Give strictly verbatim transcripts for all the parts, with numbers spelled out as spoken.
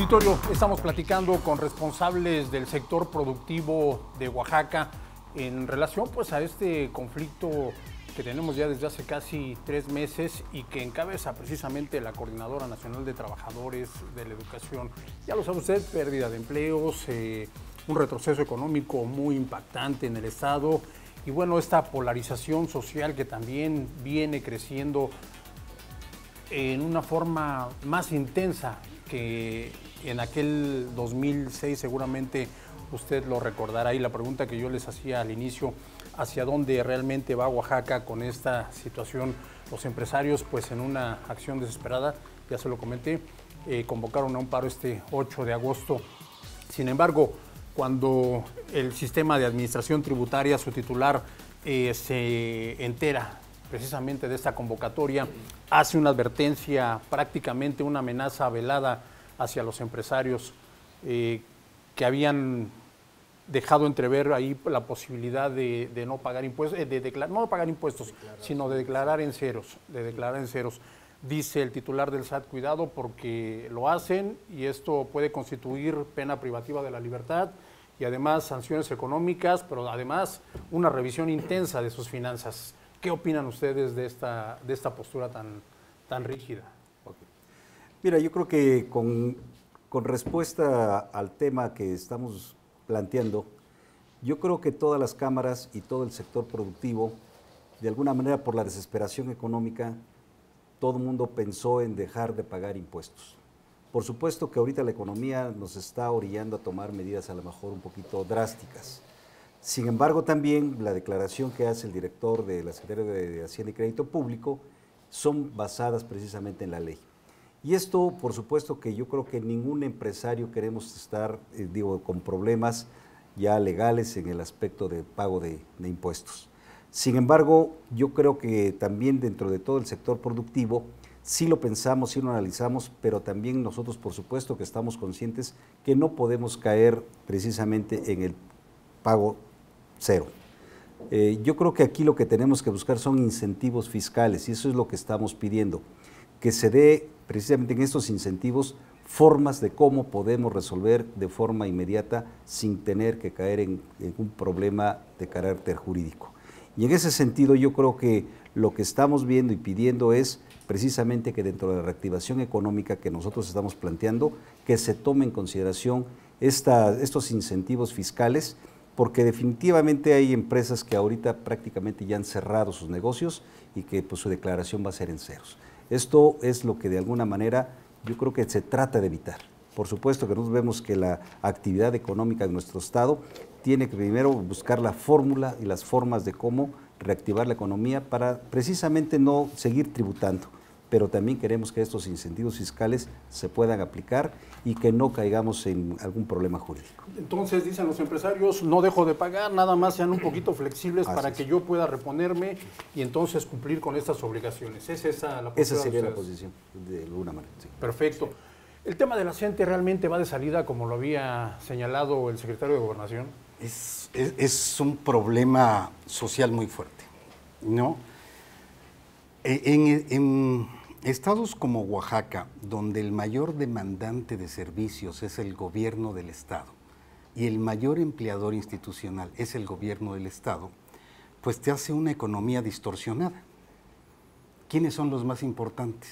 auditorio, estamos platicando con responsables del sector productivo de Oaxaca en relación pues a este conflicto que tenemos ya desde hace casi tres meses y que encabeza precisamente la Coordinadora Nacional de Trabajadores de la Educación. Ya lo sabe usted, pérdida de empleos, eh, un retroceso económico muy impactante en el Estado y bueno, esta polarización social que también viene creciendo en una forma más intensa que en aquel dos mil seis, seguramente usted lo recordará. Y la pregunta que yo les hacía al inicio, ¿hacia dónde realmente va Oaxaca con esta situación? Los empresarios, pues en una acción desesperada, ya se lo comenté, eh, convocaron a un paro este ocho de agosto. Sin embargo, cuando el sistema de administración tributaria, su titular, eh, se entera precisamente de esta convocatoria, hace una advertencia, prácticamente una amenaza velada hacia los empresarios eh, que habían dejado entrever ahí la posibilidad de, de no pagar impuestos, de declarar, no pagar impuestos, sino de declarar en ceros, de declarar en ceros. Dice el titular del S A T, cuidado porque lo hacen y esto puede constituir pena privativa de la libertad y además sanciones económicas, pero además una revisión intensa de sus finanzas. ¿Qué opinan ustedes de esta, de esta postura tan, tan rígida? Okay. Mira, yo creo que con, con respuesta al tema que estamos planteando, yo creo que todas las cámaras y todo el sector productivo, de alguna manera por la desesperación económica, todo el mundo pensó en dejar de pagar impuestos. Por supuesto que ahorita la economía nos está orillando a tomar medidas a lo mejor un poquito drásticas. Sin embargo, también la declaración que hace el director de la Secretaría de Hacienda y Crédito Público son basadas precisamente en la ley. Y esto, por supuesto que yo creo que ningún empresario queremos estar, eh, digo, con problemas ya legales en el aspecto de pago de, de impuestos. Sin embargo, yo creo que también dentro de todo el sector productivo, sí lo pensamos, sí lo analizamos, pero también nosotros, por supuesto, que estamos conscientes que no podemos caer precisamente en el pago cero. Eh, yo creo que aquí lo que tenemos que buscar son incentivos fiscales y eso es lo que estamos pidiendo, que se dé precisamente en estos incentivos formas de cómo podemos resolver de forma inmediata sin tener que caer en, en un problema de carácter jurídico. Y en ese sentido yo creo que lo que estamos viendo y pidiendo es precisamente que dentro de la reactivación económica que nosotros estamos planteando, que se tome en consideración esta, estos incentivos fiscales, porque definitivamente hay empresas que ahorita prácticamente ya han cerrado sus negocios y que pues, su declaración va a ser en ceros. Esto es lo que de alguna manera yo creo que se trata de evitar. Por supuesto que nosotros vemos que la actividad económica de nuestro Estado tiene que primero buscar la fórmula y las formas de cómo reactivar la economía para precisamente no seguir tributando, pero también queremos que estos incentivos fiscales se puedan aplicar y que no caigamos en algún problema jurídico. Entonces, dicen los empresarios, no dejo de pagar, nada más sean un poquito flexibles Así para es. que yo pueda reponerme y entonces cumplir con estas obligaciones. ¿Es esa la Esa postura sería de la ustedes? posición, de alguna manera. Sí. Perfecto. ¿El tema de la gente realmente va de salida, como lo había señalado el secretario de Gobernación? Es, es, es un problema social muy fuerte, ¿no? En, en estados como Oaxaca, donde el mayor demandante de servicios es el gobierno del Estado y el mayor empleador institucional es el gobierno del Estado, pues te hace una economía distorsionada. ¿Quiénes son los más importantes?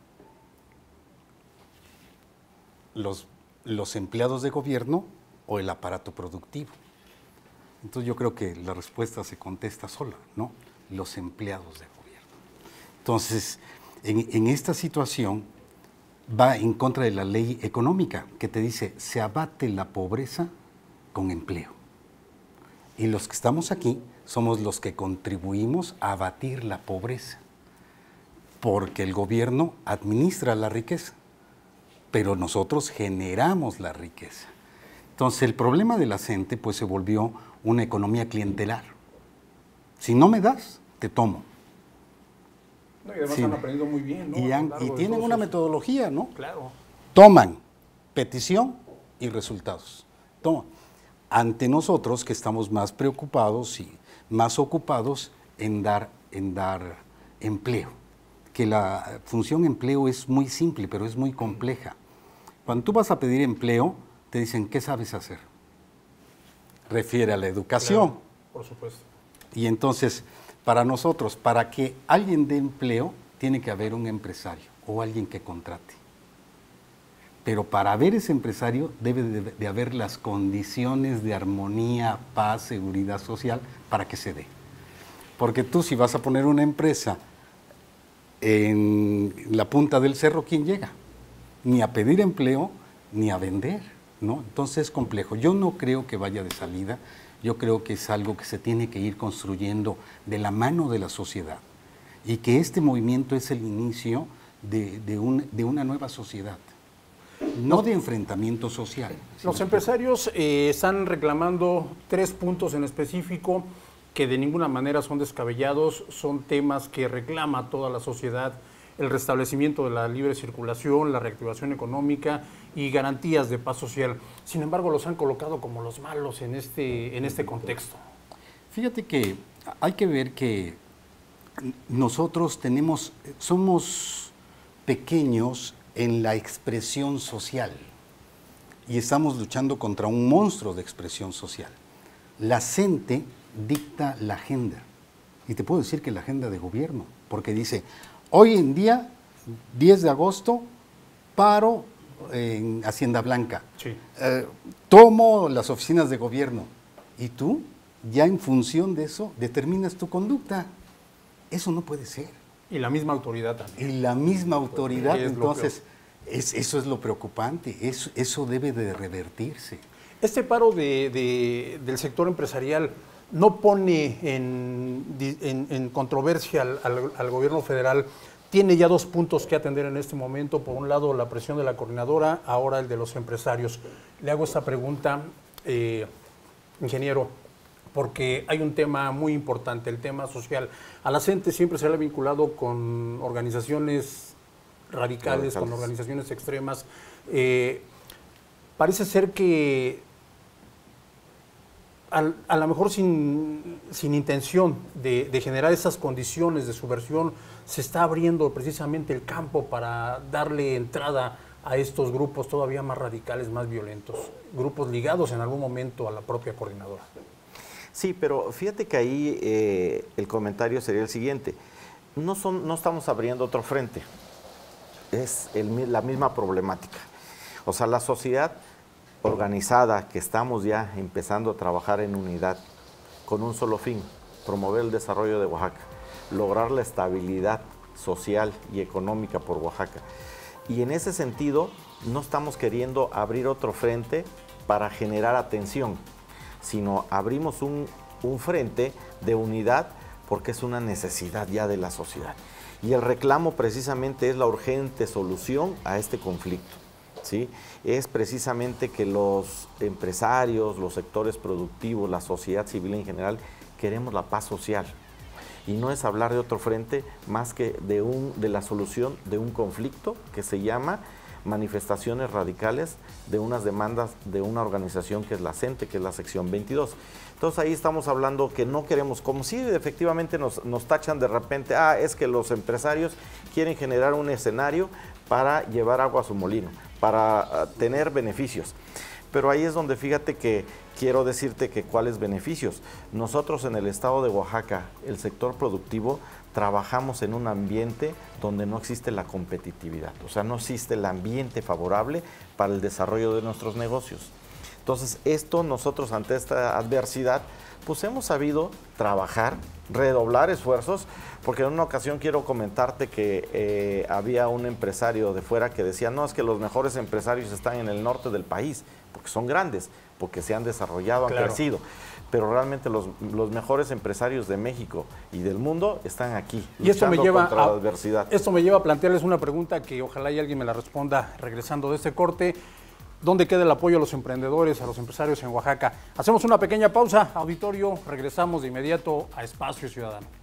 Los, los empleados de gobierno o el aparato productivo. Entonces yo creo que la respuesta se contesta sola, ¿no? Los empleados de gobierno. Entonces, en, en esta situación va en contra de la ley económica que te dice, se abate la pobreza con empleo. Y los que estamos aquí somos los que contribuimos a abatir la pobreza, porque el gobierno administra la riqueza, pero nosotros generamos la riqueza. Entonces el problema de la gente pues se volvió una economía clientelar. Si no me das, te tomo. No, y además Sí. han aprendido muy bien, ¿no? Y, A han- lo largo y de tienen todos una esos- metodología, ¿no? Claro. Toman petición y resultados. Toma. Ante nosotros que estamos más preocupados y más ocupados en dar, en dar empleo. Que la función empleo es muy simple, pero es muy compleja. Cuando tú vas a pedir empleo, te dicen, ¿qué sabes hacer? Refiere a la educación. Claro, por supuesto. Y entonces, para nosotros, para que alguien dé empleo, tiene que haber un empresario o alguien que contrate. Pero para haber ese empresario debe de, de haber las condiciones de armonía, paz, seguridad social para que se dé. Porque tú si vas a poner una empresa en la punta del cerro, ¿quién llega? Ni a pedir empleo, ni a vender, ¿no? Entonces es complejo. Yo no creo que vaya de salida, yo creo que es algo que se tiene que ir construyendo de la mano de la sociedad y que este movimiento es el inicio de, de, un, de una nueva sociedad. No de enfrentamiento social. Los empresarios eh, están reclamando tres puntos en específico que de ninguna manera son descabellados, son temas que reclama toda la sociedad: el restablecimiento de la libre circulación, la reactivación económica y garantías de paz social. Sin embargo, los han colocado como los malos en este, en este contexto. Fíjate que hay que ver que nosotros tenemos, somos pequeños en la expresión social y estamos luchando contra un monstruo de expresión social. La gente dicta la agenda y te puedo decir que la agenda de gobierno, porque dice, hoy en día, diez de agosto, paro en Hacienda Blanca, Sí. eh, tomo las oficinas de gobierno y tú ya en función de eso determinas tu conducta. Eso no puede ser. Y la misma autoridad también. Y la misma autoridad, Es lo entonces, es, eso es lo preocupante, eso, eso debe de revertirse. Este paro de, de, del sector empresarial no pone en, en, en controversia al, al, al gobierno federal. Tiene ya dos puntos que atender en este momento. Por un lado, la presión de la coordinadora, ahora el de los empresarios. Le hago esta pregunta, eh, ingeniero, porque hay un tema muy importante, el tema social. A la gente siempre se le ha vinculado con organizaciones radicales, radicales. con organizaciones extremas. Eh, parece ser que a, a lo mejor sin, sin intención de, de generar esas condiciones de subversión, se está abriendo precisamente el campo para darle entrada a estos grupos todavía más radicales, más violentos, grupos ligados en algún momento a la propia coordinadora. Sí, pero fíjate que ahí eh, el comentario sería el siguiente. No, son, no estamos abriendo otro frente, es el, la misma problemática. O sea, la sociedad organizada que estamos ya empezando a trabajar en unidad con un solo fin, promover el desarrollo de Oaxaca, lograr la estabilidad social y económica por Oaxaca. Y en ese sentido, no estamos queriendo abrir otro frente para generar atención, sino abrimos un, un frente de unidad porque es una necesidad ya de la sociedad. Y el reclamo precisamente es la urgente solución a este conflicto, ¿sí? Es precisamente que los empresarios, los sectores productivos, la sociedad civil en general, queremos la paz social. Y no es hablar de otro frente más que de, un, de la solución de un conflicto que se llama manifestaciones radicales de unas demandas de una organización que es la CENTE, que es la sección veintidós. Entonces ahí estamos hablando que no queremos, como si efectivamente nos, nos tachan de repente, ah, es que los empresarios quieren generar un escenario para llevar agua a su molino, para uh, tener beneficios. Pero ahí es donde fíjate que quiero decirte que cuáles beneficios. Nosotros en el estado de Oaxaca, el sector productivo, trabajamos en un ambiente donde no existe la competitividad, o sea, no existe el ambiente favorable para el desarrollo de nuestros negocios. Entonces, esto nosotros ante esta adversidad, pues hemos sabido trabajar, redoblar esfuerzos, porque en una ocasión quiero comentarte que eh, había un empresario de fuera que decía, no, es que los mejores empresarios están en el norte del país, porque son grandes, porque se han desarrollado, han Claro. crecido. Pero realmente los, los mejores empresarios de México y del mundo están aquí, Y esto me luchando lleva contra a, la adversidad. Esto me lleva a plantearles una pregunta que ojalá y alguien me la responda regresando de este corte. ¿Dónde queda el apoyo a los emprendedores, a los empresarios en Oaxaca? Hacemos una pequeña pausa, auditorio, regresamos de inmediato a Espacio Ciudadano.